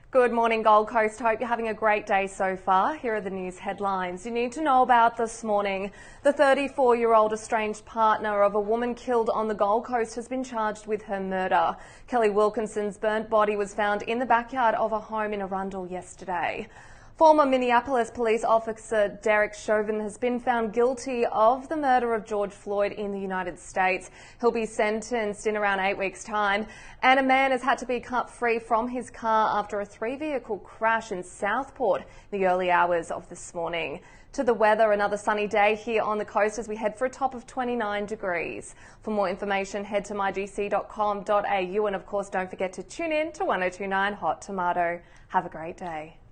Good morning, Gold Coast. Hope you're having a great day so far. Here are the news headlines you need to know about this morning. The 34-year-old estranged partner of a woman killed on the Gold Coast has been charged with her murder. Kelly Wilkinson's burnt body was found in the backyard of a home in Arundel yesterday. Former Minneapolis police officer Derek Chauvin has been found guilty of the murder of George Floyd in the United States. He'll be sentenced in around 8 weeks' time. And a man has had to be cut free from his car after a 3-vehicle crash in Southport in the early hours of this morning. To the weather, another sunny day here on the coast as we head for a top of 29 degrees. For more information, head to mygc.com.au and of course don't forget to tune in to 1029 Hot Tomato. Have a great day.